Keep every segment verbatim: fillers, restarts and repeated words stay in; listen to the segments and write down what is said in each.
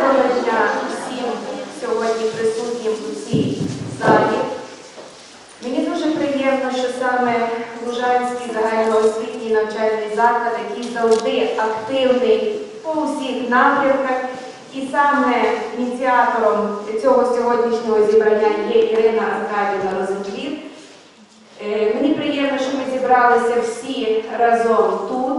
Доброго дня всім сьогодні присутнім у цій залі. Мені дуже приємно, що саме Лужанський загальноосвітній навчальний заклад, який завжди активний по усіх напрямках, і саме ініціатором цього сьогоднішнього зібрання є Ірина Аркадівна Розенбліт. Мені приємно, що ми зібралися всі разом тут,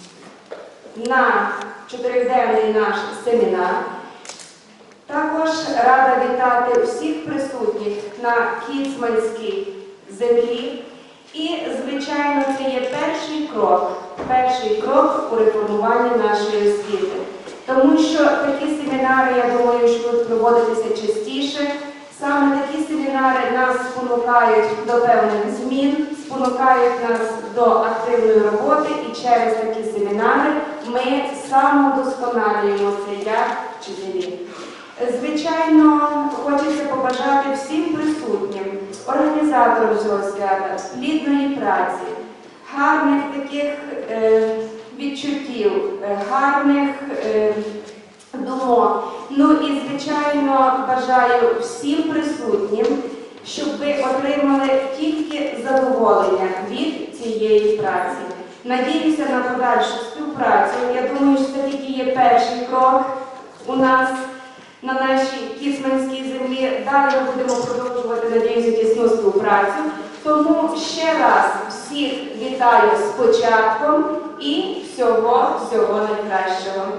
на чотириденний наш семінар. Також рада вітати всіх присутніх на Кіцманській землі. І, звичайно, це є перший крок, перший крок у реформуванні нашої освіти. Тому що такі семінари, я думаю, що будуть проводитися частіше. Саме такі семінари нас спонукають до певних змін, спонукають нас до активної роботи, і через такі семінари ми самовдосконалюємо це як вчителі. Звичайно, хочеться побажати всім присутнім, організаторам цього свята, плідної праці, гарних таких е, відчуттів, е, гарних е, думок. Ну і, звичайно, бажаю всім присутнім, щоб ви отримали тільки задоволення від цієї праці. Надіюся на подальшу співпрацю. Я думаю, що це тільки є перший крок у нас на нашій Кіцманській землі. Далі ми будемо продовжувати, надіюся, тісну співпрацю. Тому ще раз всіх вітаю з початком і всього-всього найкращого.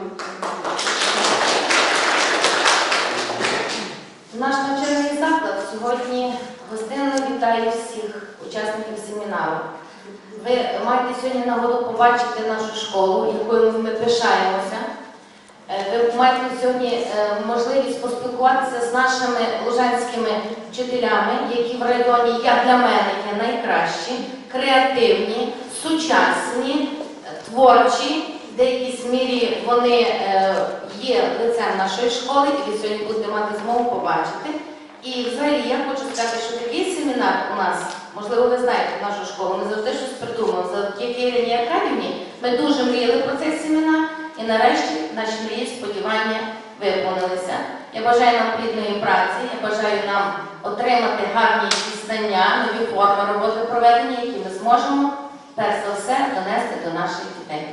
Наш навчальний заклад сьогодні гостинно вітає всіх учасників семінару. Ви маєте сьогодні нагоду побачити нашу школу, якою ми пишаємося. Ви маєте сьогодні можливість поспілкуватися з нашими лужанськими вчителями, які в районі, як для мене, є найкращі, креативні, сучасні, творчі. В деякій мірі вони є лицем нашої школи, і ви сьогодні будете мати змогу побачити. І взагалі я хочу сказати, що такий семінар у нас, можливо, ви знаєте нашу школу, ми завжди щось придумали. Завдяки Ірині Аркадівні ми дуже мріяли про цей семінар, і нарешті наші мрії, сподівання виповнилися. Я бажаю нам плідної праці, я бажаю нам отримати гарні якісь знання, нові форми роботи проведення, які ми зможемо, перш за все, донести до наших дітей.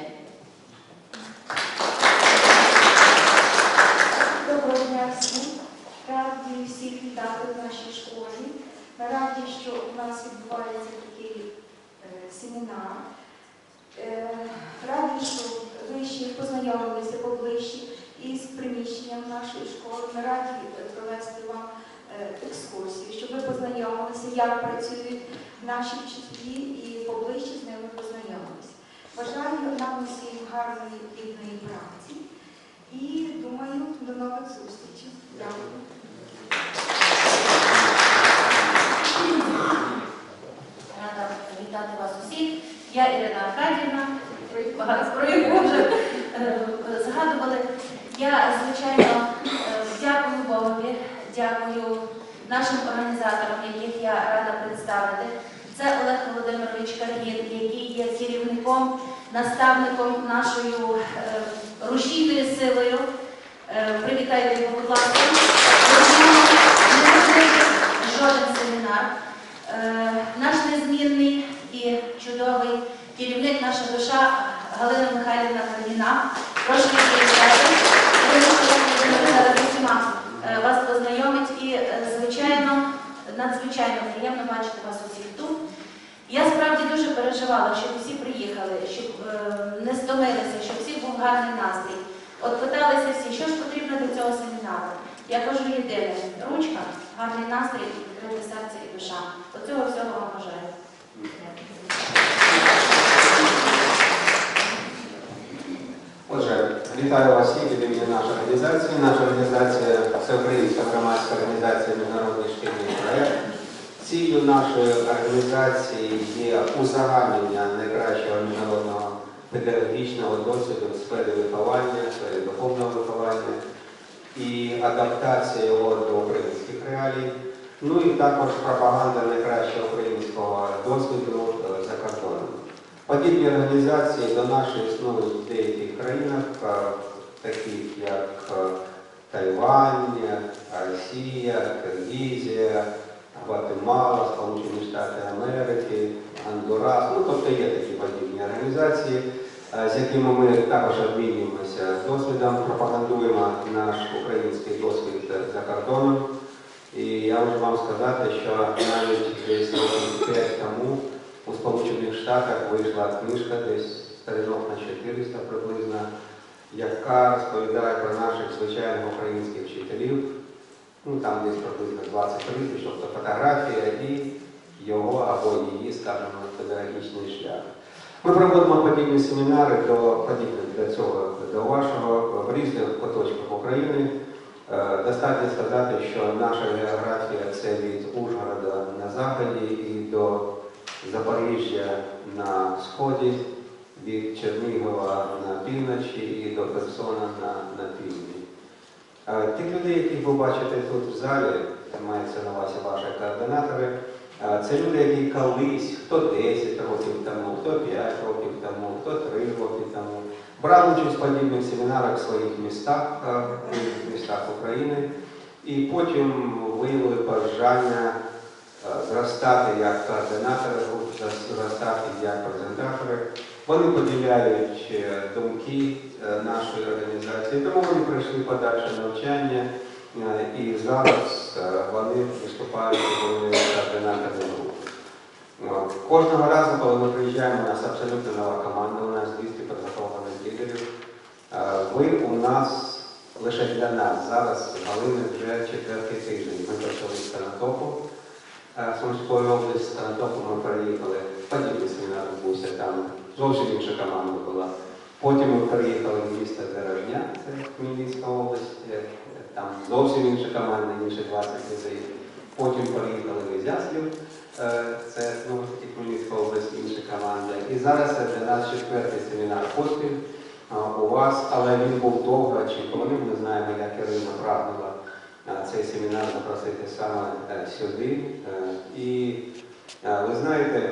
Доброго дня всім. Раді всіх вітати в нашій школі. Ми раді, що у нас відбувається такий е, семінар. Е, раді, що ви ще познайомилися поближче із приміщенням нашої школи. Ми раді провести вам е, екскурсію, щоб ви познайомилися, як працюють наші вчителі, і поближче з ними познайомилися. Бажаю нам усім гарної плідної праці. І, думаю, до нових зустрічей. Дякую. Рада вітати вас усіх. Я Ірина Аркадівна, багато про яку вже згадували. Я, звичайно, дякую Богові, дякую нашим організаторам, яких я рада представити. Це Олег Володимирович Каргін, який є керівником, наставником нашою е, рушійною силою. Е, привітайте його, будь ласка. Жоден семінар. Е, наш незмінний і чудовий керівник, наша душа Галина Михайлівна Каргіна. Прошу привітати. Зараз усіма вас познайомить і, звичайно, надзвичайно приємно бачити вас усіх тут. Я справді дуже переживала, щоб всі приїхали, щоб е, не стомилися, щоб всіх був гарний настрій. От питалися всі, що ж потрібно для цього семінару. Я кажу єдине – ручка, гарний настрій, відкрите серце і душа. Оцього всього вам бажаю. Отже, вітаю вас всіх від імені нашої організації. Наша організація – Всеукраїнська громадська організація «Міжнародний шкільний проєкт». Ціллю нашої організації є узагальнення найкращого міжнародного педагогічного досвіду в сфері виховання, в сфері духовного виховання і адаптація його до українських реалій. Ну і також пропаганда найкращого українського досвіду за кордоном. Подібні організації до нашої існують в деяких країнах, таких як Тайвань, Росія, Киргизія, Гватемала, Сполучені Штати Америки, Гондурас. Ну, тобто є такі подібні організації, з якими ми також обмінюємося досвідом, пропагандуємо наш український досвід за кордоном. І я можу вам сказати, що навіть десь років п'ять тому у Сполучених Штатах вийшла книжка, десь сторінок на чотириста приблизно, яка розповідає про наших звичайних українських вчителів. Ну, там десь приблизно двадцять тисяч, тобто фотографія і його або її, скажімо, педагогічний шлях. Ми проводимо подібні семінари до, подібні для цього, до вашого в різних куточках України. Достатньо сказати, що наша географія це від Ужгорода на заході і до Запоріжжя на сході, від Чернігова на півночі і до Херсона на, на півдні. Тих людей, яких ви бачите тут в залі, мається на увазі ваші координатори, це люди, які колись, хто десять років тому, хто п'ять років тому, хто три роки тому, брали участь в подібних семінарах в своїх містах, в містах України, і потім виявили бажання зростати як координатори, зростати як презентатори. Вони поділяють думки нашої організації, тому вони пройшли подальше навчання і зараз вони виступають координаторами групи. Кожного разу, коли ми приїжджаємо, у нас абсолютно нова команда, у нас двісті підготовлених лідерів. Ви у нас лише для нас зараз з Галини вже четвертий тиждень. Ми почали з Конотопу, Сумської області, з Конотопу ми переїхали, подібний семінар відбувся, там зовсім інша команда була. Потім ми переїхали в місто Дорожня, це Хмельницька область, там зовсім інша команда, інші двадцять людей. Потім переїхали в Ізяслів, це знову ж таки Хмельницька область, інша команда. І зараз це для нас четвертий семінар поспіль у вас, але він був довго очікуваний. Ми знаємо, як Ірина прагнула цей семінар запросити саме сюди. І ви знаєте,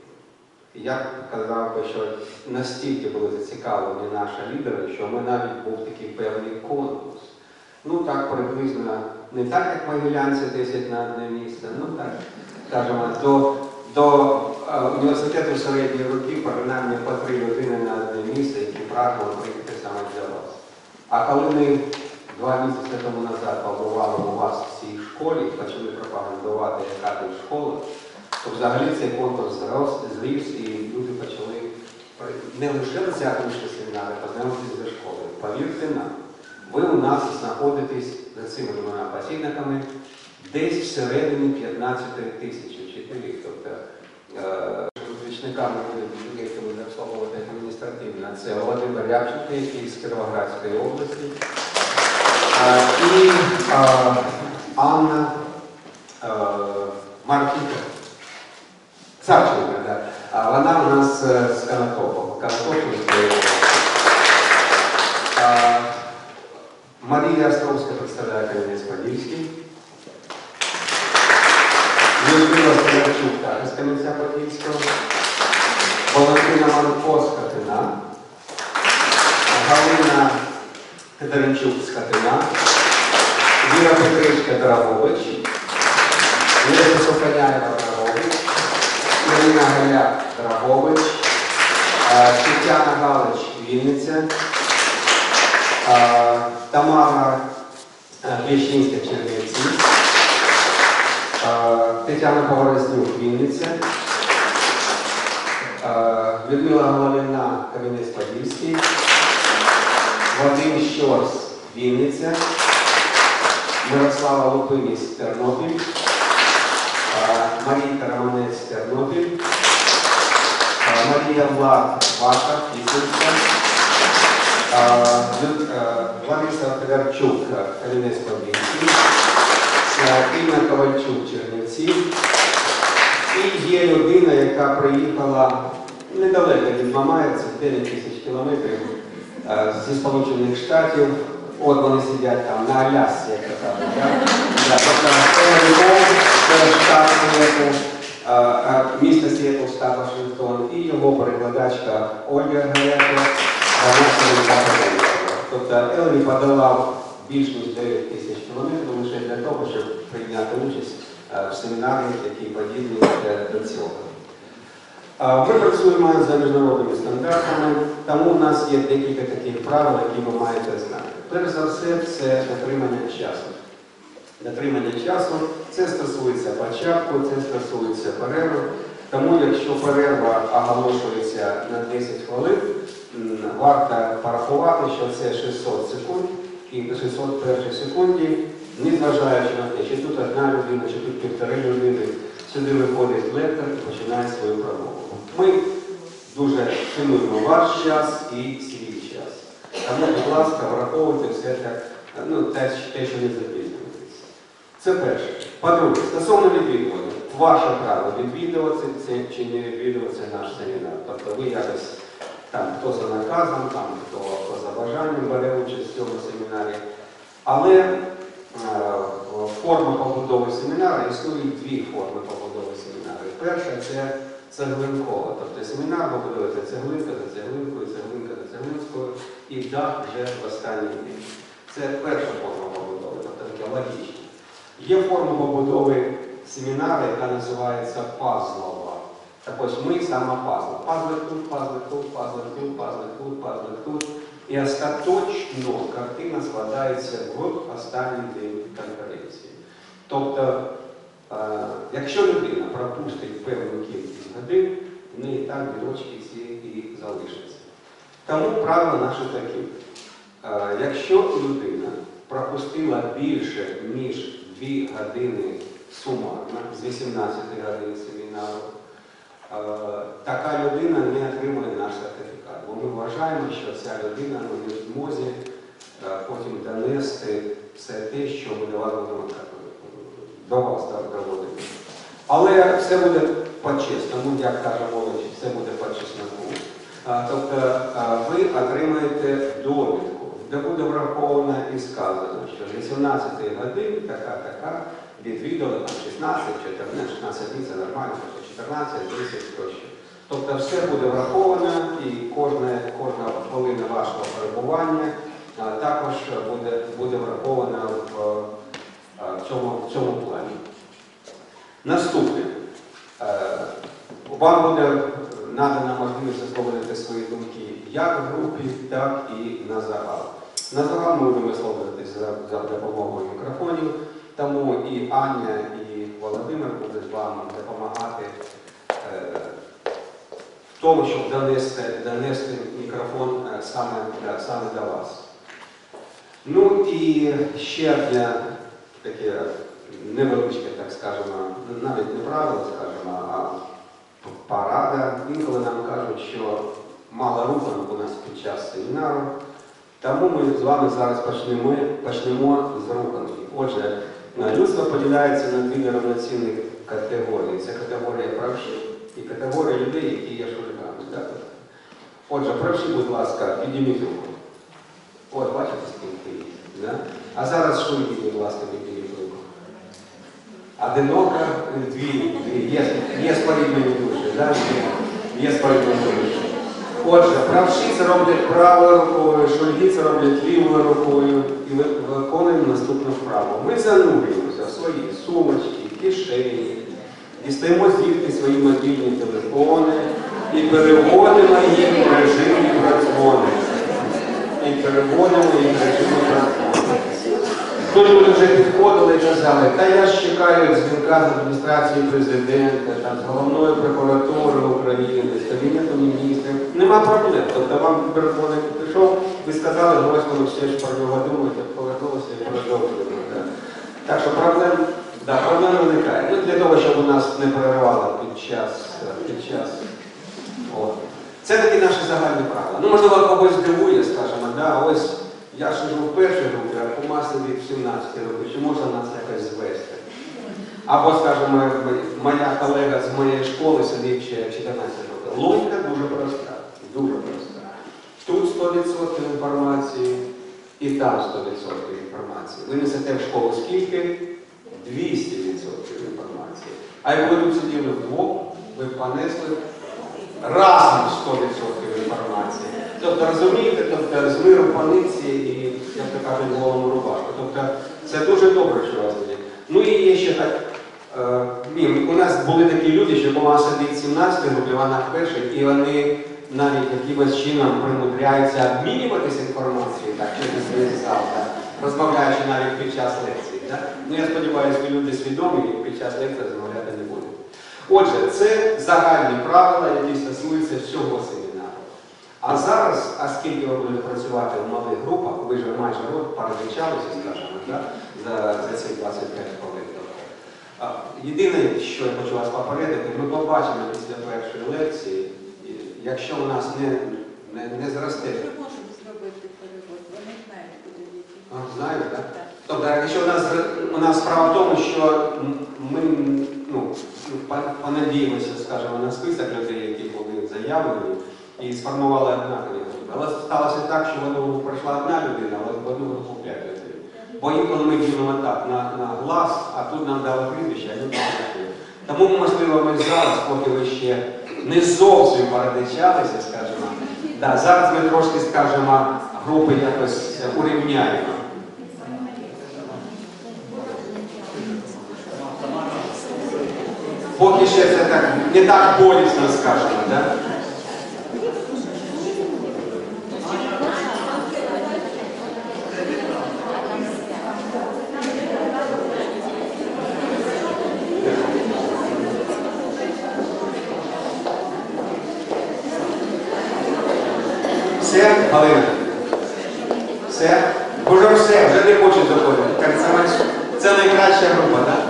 я казав би, що настільки були зацікавлені наші лідери, що ми навіть був такий певний конкурс. Ну так приблизно, не так, як могилянці десять на одне місце, ну так, скажімо, до, до е, університету середньої руки принаймні по три людини на одне місце, які прагнули приїхати саме для вас. А коли ми два місяці тому назад побували у вас в цій школі і почали пропагандувати, яка тут школа, то взагалі цей конкурс зрос, зріс, і люди почали не лише взяти участь в семінарі, а познайомитися зі школою. Повірте нам, ви у нас знаходитесь за цими двома посібниками десь всередині п'ятнадцяти тисяч вчителів. Тобто випускниками будуть люди, які будуть обслуговувати адміністративно. Це Володимир Рябченко, який з Кіровоградської області, і Анна Маркіка. Савченко, так. А вона у нас з Конотопу. Конотопу. Марія Островська представляє Кам'янець-Подільський. Людмила Столярчук також з Кам'янця-Подільського. Валентина Манко з Хатина. Галина Федоренчук з Хатина. Віра Петричка Драгович. Леся Соколяєва Драгович. Ірина Галяк Драгович. Тетяна Галич Вінниця. Тамара Вєщинська Чернівці, Тетяна Поворознюк Вінниця, Людмила Головина Кам'янець-Подільський, Вадим Щорс Вінниця, Мирослава Лупиніс Тернопіль, Марійка Романець Тернопіль, Марія Влад Ваша Вінниця, Лариса Федорчук, Кам'янець-Подільський, Інна Ковальчук, Чернівці. І є людина, яка приїхала недалеко від Мамаєва, це дев'ять тисяч кілометрів, зі Сполучених Штатів. От вони сидять там на Алясці, як кажуть. Тобто це штат Сіетл, місто Сіетл, штат Вашингтон, і його перекладачка Ольга Гаряча. Тобто Елві подолав більш ніж дев'ять тисяч кілометрів лише для того, щоб прийняти участь в семінарі, які подібні до цього. Ми працюємо за міжнародними стандартами, тому у нас є декілька таких правил, які ви маєте знати. Перш за все, це дотримання часу. Дотримання часу, це стосується початку, це стосується перерви. Тому, якщо перерва оголошується на десять хвилин, варто порахувати, що це шістсот секунд, і до шістсот першої секунді, незважаючи на те, чи тут одна людина, чи тут півтори людини, сюди виходить лектор і починає свою промову. Ми дуже цінуємо ваш час і свій час. Тому, будь ласка, враховуйте все те, ну, те, що не запізнюєтеся. Це перше. По-друге, стосовно відвідування. Ваше право відвідувати це чи не відвідувати наш семінар. Тобто ви якось, там, хто за наказом, там, хто, хто за бажанням бере участь в цьому семінарі. Але е, форма побудови семінару, існують дві форми побудови семінару. Перша – це цеглинкова. Тобто семінар побудується цеглинка за цеглинкою, цеглинка за цеглинкою, і дах вже в останній день. Це перша форма побудови, тобто таке логічне. Є форма побудови семінару, яка називається пазлова. Так ось ми саме пазл. Пазлик тут, пазлик тут, пазлик тут, пазлик тут, пазлик тут. І остаточно картина складається в останній день конференції. Тобто, е, якщо людина пропустить певну кількість годин, в неї так дірочки ці і залишаться. Тому правила наші такі. Е, якщо людина пропустила більше, ніж дві години сумарно, з вісімнадцяти годин семінару, е, така людина не отримує наш сертифікат. Бо ми вважаємо, що ця людина ну, не в змозі е, потім донести все те, що ми до вас будемо до вас доводити. Але все буде по-чесному, як каже молодь, все буде по чесноку. Е, тобто е, ви отримаєте довідку, де буде враховано і сказано, що з вісімнадцяти годин така-така відвідали там шістнадцять, чотирнадцять, шістнадцять днів, це нормально, чотирнадцять, десять тощо. Тобто все буде враховано і кожна, кожна хвилина вашого перебування а, також буде, буде врахована в, в, цьому, в цьому плані. Наступне. Вам буде надана можливість висловлювати свої думки як в групі, так і на загал. На загал ми будемо висловлюватися за, за допомогою мікрофонів, тому і Аня, і Володимир будуть вам допомагати е, в тому, щоб донести, донести мікрофон е, саме, е, саме до вас. Ну і ще одне таке невеличке, так скажемо, навіть не правило, скажімо, а порада. Інколи нам кажуть, що мало руханок у нас під час семінару, тому ми з вами зараз почнемо, почнемо з руханки. Отже, людство поділяється на дві неравноцінні категорії. Це категорія правшів і категорія людей, які є шулігами. Да? Отже, правші, будь ласка, підніміть руку. От, бачите, скільки є. Да? А зараз шуліги, будь ласка, підніміть руку. Одинока, дві, дві. Є, є споріднені душі, да? Є споріднені душі. Отже, правші це роблять правою рукою, шульги це роблять лівою рукою і ми виконуємо наступну вправу. Ми занурюємося в свої сумочки, кишені, дістаємо звідти свої мобільні телефони і переводимо їх в режим мікродзвони. І переводимо їх в режим мікродзвони. Тут люди вже підходили і казали, та я ж чекаю дзвінка з адміністрації президента, там, з головної прокуратури України, з Кабінету міністрів. Нема проблем. Тобто вам переходить пішов, ви сказали, ось коли все ж про нього думаєте, повернулися і продовжуємо. Да. Так що проблем, да, проблем виникає. Ну, для того, щоб у нас не переривало під час, під час. От. Це такі наші загальні правила. Ну, можливо, когось здивує, скажімо, да, ось я ж живу в першій групі, а Кумас від сімнадцяти років, чи можна нас якось звести? Або, скажімо, моя колега з моєї школи сидить ще чотирнадцять років. Логіка дуже проста, дуже проста. Тут сто відсотків інформації і там сто відсотків інформації. Ви несете в школу скільки? двісті відсотків інформації. А як ви тут сиділи вдвох, ви понесли разом сто відсотків інформації. Тобто, розумієте, тобто, з миру паниці і, як то кажуть, голому рубашку. Тобто, це дуже добре, що у вас є. Ну і є ще так, е, ні, у нас були такі люди, що була сидить сімнадцятій групі, вона в першій, і вони навіть якимось чином примудряються обмінюватися інформацією, так, через весь зал, так, розмовляючи навіть під час лекції. Так? Ну, я сподіваюся, що люди свідомі і під час лекції розмовляти не будуть. Отже, це загальні правила, які стосуються всього семінару. А зараз, оскільки ви будете працювати в малих групах, ви ж майже рок передвічалися, скажімо, так, за, за ці двадцять п'ять хвилин. Єдине, що я хочу вас попередити, ми побачимо після першої лекції, якщо у нас не, не, не зросте. Ми можемо зробити перевод, вони знають, куди діти. Знаєте, так? Тобто, якщо у нас, у нас справа в тому, що ми ну, понадіємося, скажімо, на список людей, які були заявлені, і сформували однакові групи. Але сталося так, що в одну групу прийшла одна людина, а в одну групу п'ять людей. Бо інколи ми ділимо так, на, на глас, а тут нам дали прізвище, а люди не. Тому, можливо, ми зараз, поки ви ще не зовсім передичалися, скажімо, да, зараз ми трошки, скажімо, групи якось урівняємо. Поки ще це так, не так болісно, скажімо, так? Все, Галина? Все? Уже все, вже не хочуть заходити. Це найкраща група, так?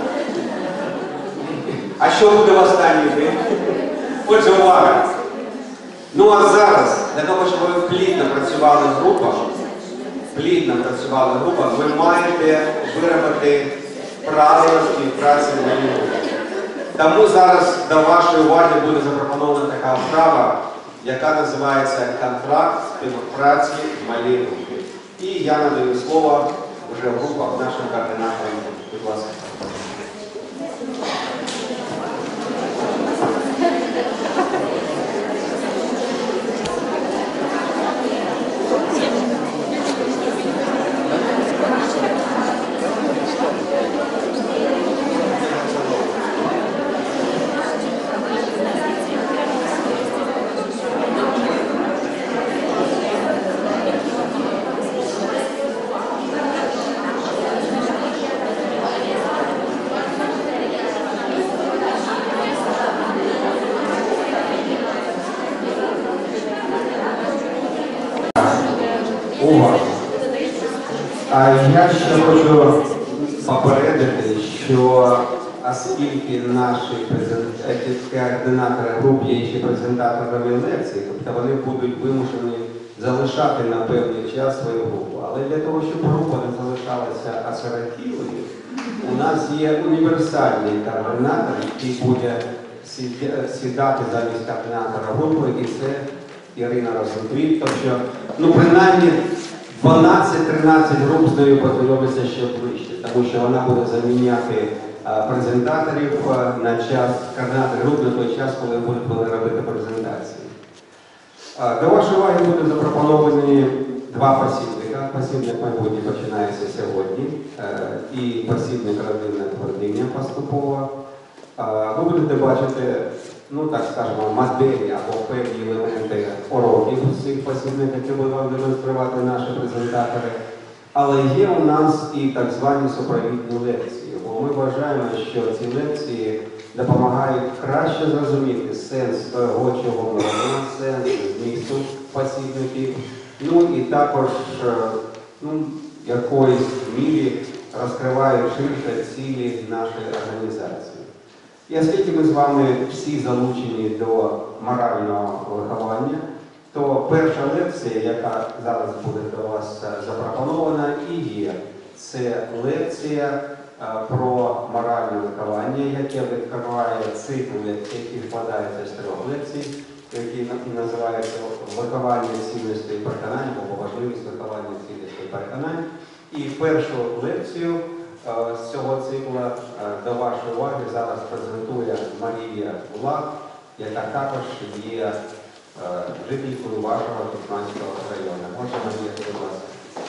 А що буде в останній день? Отже, увага! Ну а зараз, для того, щоб ви плідно працювали в групах, плідно працювали в групах, ви маєте виробити правила співпраці в малій групі. Тому зараз до вашої уваги буде запропонована така вправа, яка називається «Контракт співпраці в малій групі». І я надаю слово вже в групах нашим координаторам. Будь ласка. Увага! А я ще хочу попередити, що оскільки наші координатори груп є ще презентаторами лекцій, тобто вони будуть вимушені залишати на певний час свою групу. Але для того, щоб група не залишалася осиротілою, у нас є універсальний координатор, який буде сідати замість координатора групи, і це Ірина Розенквіт. Тобто, ну, принаймні, дванадцять-тринадцять груп з нею познайомиться ще ближче, тому що вона буде заміняти а, презентаторів а, на час, координатор груп на той час, коли будуть робити презентації. А, до вашої уваги будуть запропоновані два посібника. Посібник майбутнє починається сьогодні, а, і посібник родинна твердиня поступово. А, ви будете бачити, ну так скажемо, моделі або певні елементи уроків з цих посібників, які будуть вам демонструвати наші презентатори. Але є у нас і так звані супровідні лекції, бо ми вважаємо, що ці лекції допомагають краще зрозуміти сенс того, чого ми робимо, сенс змісту посібників, ну і також ну, якоїсь мірі розкривають ширше цілі нашої організації. І оскільки ми з вами всі залучені до морального виховання, то перша лекція, яка зараз буде до вас запропонована, і є. Це лекція про моральне виховання, яке відкриває цикл, який складається з трьох лекцій, які називаються «Виховання цінностей і переконань» або «Важливість виховання цінностей і переконань». І першу лекцію з цього циклу до вашої уваги зараз презентує Марія Влад, яка також є е, жителькою вашого Туркманського району. Можна надіяти, будь ласка.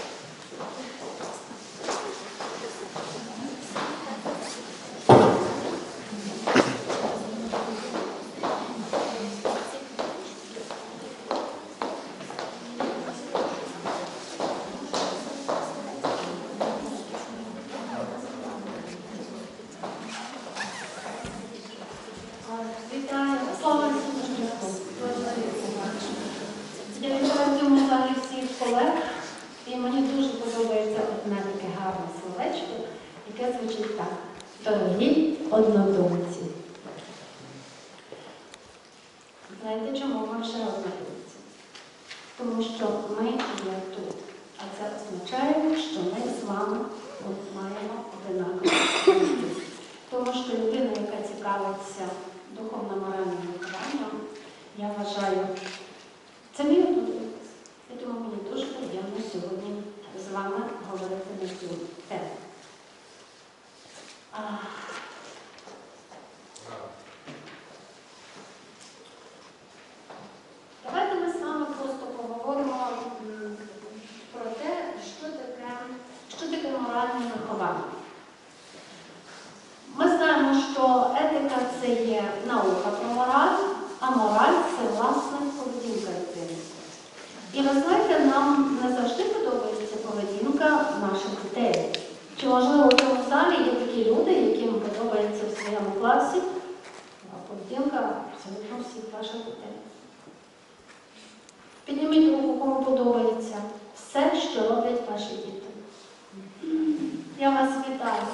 Вітаю, слава Ісусу Христу! Я вітаю в цьому залі всіх колег, і мені дуже подобається одне таке гарне словечко, яке звучить так: дорогі однодумці. Знаєте, чому ми ще однодумці? Тому що ми є тут. А це означає, що ми з вами от маємо одинакову можливість. Тому що людина, яка цікавиться духовно-моральним вихованням, я вважаю, це мій однодумець. І тому мені дуже приємно сьогодні з вами говорити на цю тему. А... Давайте ми з вами просто поговоримо м, про те, що таке, що таке моральне виховання. Ми знаємо, що етика – це є наука про мораль, а мораль – це, власне, поведінка людини. І ви знаєте, нам не завжди подобається поведінка наших дітей. Чи, можливо, у цьому залі є такі люди, яким подобається в своєму класі поведінка абсолютно всіх ваших дітей? Підніміть руку, кому подобається все, що роблять ваші діти. Я вас вітаю.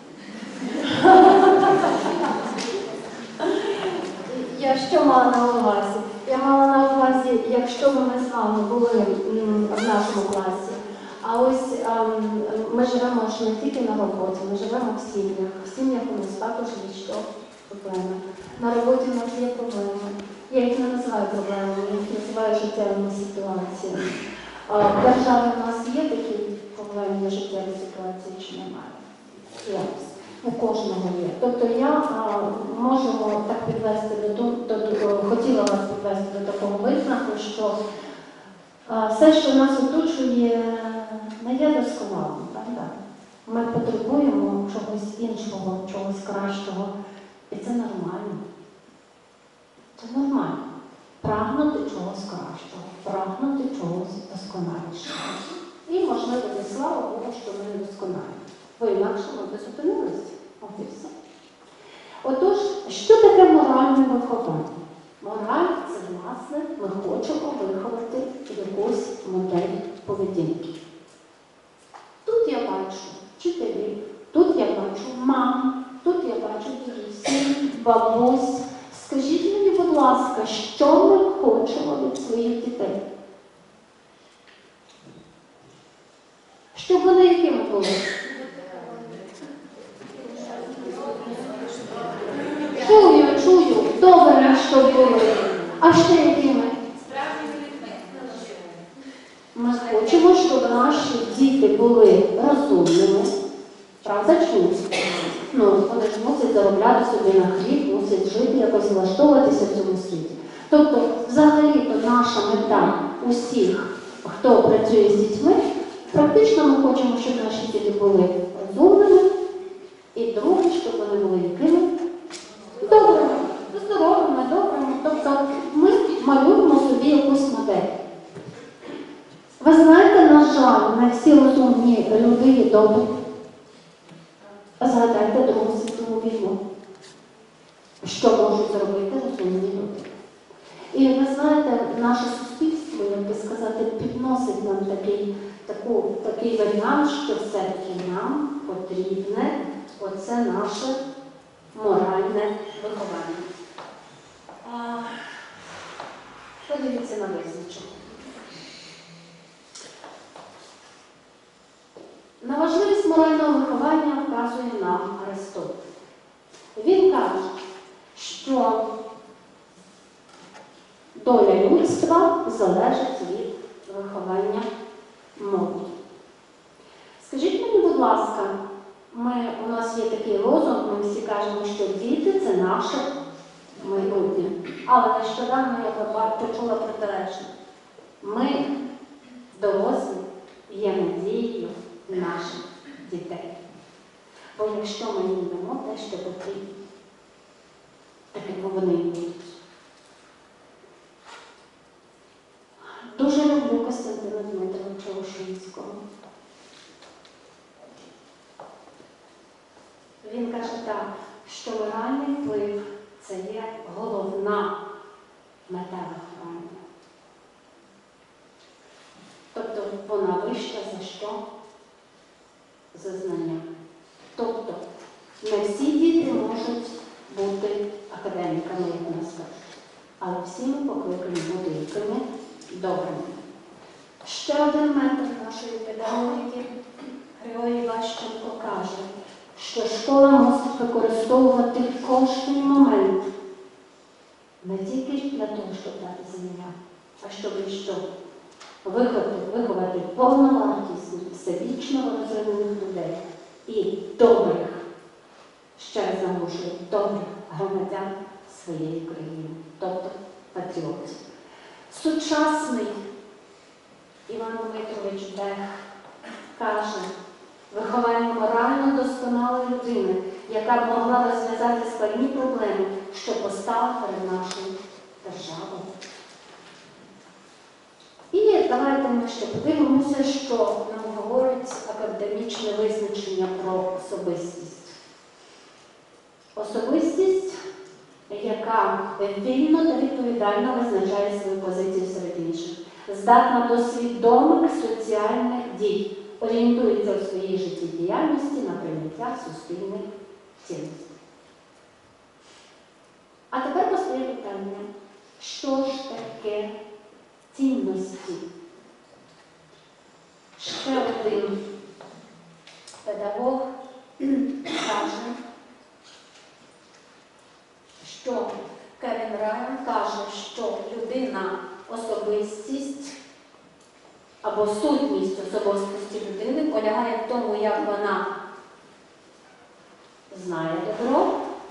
Я що мала на увазі? Я мала на увазі, якщо б ми з вами були м, в нашому класі, а ось ем, ми живемо ж не тільки на роботі, ми живемо в сім'ях. В сім'ях у нас також є що проблеми. На роботі у нас є проблеми. Я їх не називаю проблемами, я їх називаю життєвими ситуаціями. А в державі у нас є такі проблемні життєві ситуації, чи немає? Є. У кожного є. Тобто я а, можемо так підвести до, до, до хотіла вас підвести до такого висновку, що а, все, що нас оточує, не є досконалим, правда? Ми потребуємо чогось іншого, чогось кращого. І це нормально. Це нормально. Прагнути чогось кращого, прагнути чогось досконалішого. І, можливо, не слава Богу, що ми не досконалі. Бо інакше ми б зупинилися. От і все. Отож, що таке моральне виховання? Мораль – це, власне, ми хочемо виховати якусь модель поведінки. Тут я бачу вчителів, тут я бачу мам, тут я бачу дідусів, бабусь. Скажіть мені, будь ласка, що ми хочемо від своїх дітей? Щоб вони якими були? Чую, чую, добре, що були. А ще якими? Ми хочемо, щоб наші діти були розумними. Правда, чують? Ну, вони ж мусять заробляти собі на хліб, мусять жити, якось влаштовуватися в цьому світі. Тобто, взагалі-то наша мета усіх, хто працює з дітьми, практично ми хочемо, щоб наші діти були розумними, і друге, щоб вони були якими? Добрими, здоровими, добрими. Тобто ми малюємо собі якусь модель. Ви знаєте, на жаль, не всі розумні люди є добрі. Згадайте Другу світову війну. Що можуть зробити розумні люди? І ви знаєте, наше суспільство, як би сказати, підносить нам такий, таку, такий варіант, що все-таки нам потрібне оце наше моральне виховання. А, подивіться на визначення. На важливість морального виховання вказує нам Аристотель. Він каже, що доля людства залежить від виховання молоді. Скажіть мені, будь ласка, ми, у нас є такий лозунг, ми всі кажемо, що діти – це наше майбутнє. Але нещодавно я побачила, почула протилежне. Ми, дорослі, є надією наших дітей. Бо якщо ми їм дамо те, що потрібно, таке вони будуть. Дуже люблю Костянтина Дмитровича Ушинського. Він каже так, що моральний вплив – це є головна мета виховання. Тобто вона вища за що? За знання. Тобто не всі діти можуть бути академіками, як у нас кажуть, але всі ми покликані бути якими добрими. Ще один метод нашої педагогіки Григорій Ващенко каже, що школа мусить використовувати кожен момент не тільки для того, щоб дати знання, а щоб що? Виховати, виховати повновартісних, всебічно розвинених людей і добрих, ще раз наголошую, добрих громадян своєї країни, тобто патріотів. Сучасний Іван Дмитрович Бех каже, виховання морально досконалої людини, яка б могла розв'язати складні проблеми, що постали перед нашою державою. І давайте ми ще подивимося, що нам говорить академічне визначення про особистість. Особистість, яка вільно та відповідально визначає свою позицію серед інших, здатна до свідомих соціальних дій, орієнтується в своїй життєдіяльності на прийняття суспільних цінностей. А тепер постає питання, що ж таке цінності? Ще один педагог каже, що Кевін Райан каже, що людина особистість або сутність особистості людини полягає в тому, як вона знає добро,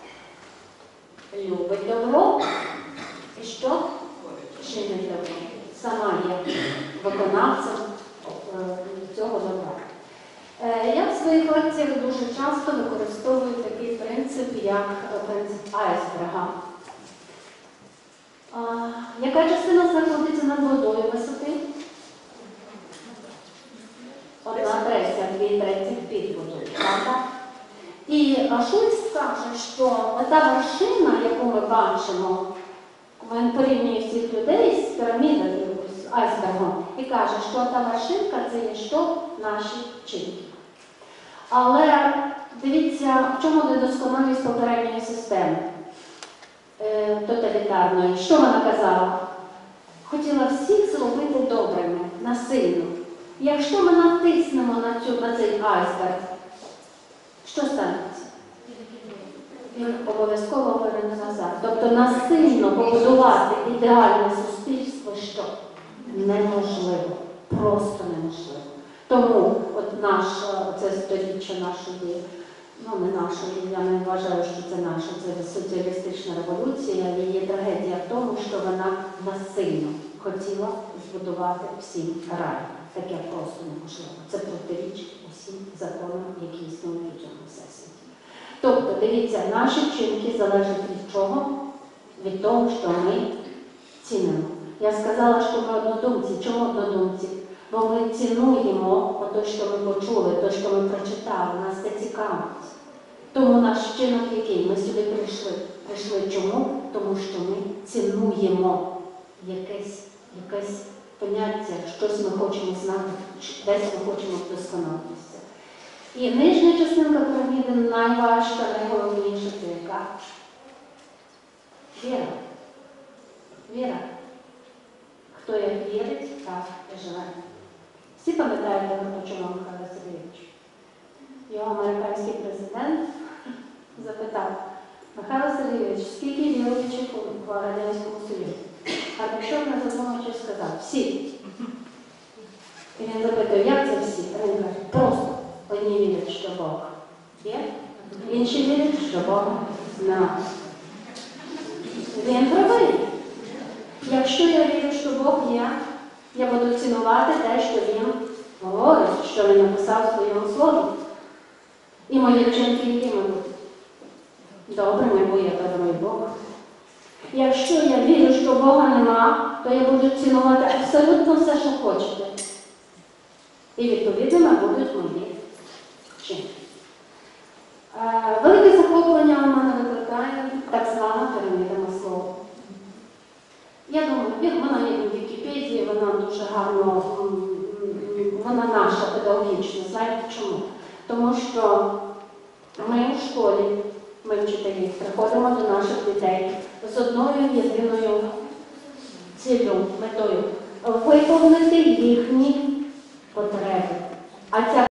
любить добро і що? Чинить добро. Сама є виконавцем цього добра. Я в своїх лекціях дуже часто використовую такий принцип, як принцип айсберга. Яка частина знаходиться над водою висоти? Одна третя, дві треті під водою. І Шульц каже, що та вершина, яку ми бачимо, він порівнює всіх людей з пірамідою, з айсбергом, і каже, що та вершинка – це є що? Наші вчинки. Але дивіться, в чому недосконалість попередньої системи е, тоталітарної. Що вона казала? Хотіла всіх зробити добрими, насильно. Якщо ми натиснемо на, цю, на цей айсберг, що станеться? Він обов'язково поверне назад. Тобто насильно побудувати ідеальне суспільство, що неможливо, просто неможливо. Тому от наша, це сторіччя нашої, ну не нашої, я не вважаю, що це наша, це соціалістична революція, її трагедія в тому, що вона насильно хотіла збудувати всім рай. Таке просто неможливо. Це протирічить усім законам, які існують у цьому всесвіті. Тобто, дивіться, наші вчинки залежать від чого? Від того, що ми цінимо. Я сказала, що ми однодумці. Чому однодумці? Бо ми цінуємо те, що ми почули, те, що ми прочитали, нас це цікавить. Тому наш вчинок який? Ми сюди прийшли. Прийшли чому? Тому що ми цінуємо якесь, якесь поняття, щось ми хочемо знати, десь ми хочемо вдосконалитися. І нижня частинка піраміди найважча, найголовніша – це яка? Віра. Віра. Хто як вірить, так і живе. Всі пам'ятають Горбачова Михайла Сергійовича? Його американський президент запитав: Михайло Сергійович, скільки віруючих у Радянському Союзі? Горбачов не задумавшись сказав: всі. І він запитує, як це всі? А він каже, просто одні вірять, що Бог є, інші вірять, що Бога немає. Він правий. Якщо я вірю, що Бог є, я буду цінувати те, що Він говорить, що Він написав в своєму слові. І мої вчинки, якими будуть добрими, бо я добрий Бог. Якщо я вірю, що Бога нема, то я буду цінувати абсолютно все, що хочете. І відповідними будуть мої вчинки. Е, Велике захоплення у мене викликає так звана піраміда Маслоу. Я думаю, він- вона є в Вікіпедії, вона дуже гарно, м, вона наша педагогічна. Знаєте чому? Тому що ми у школі, ми вчителі, приходимо до наших дітей з одною єдиною ціллю, метою – виповнити їхні потреби. А ця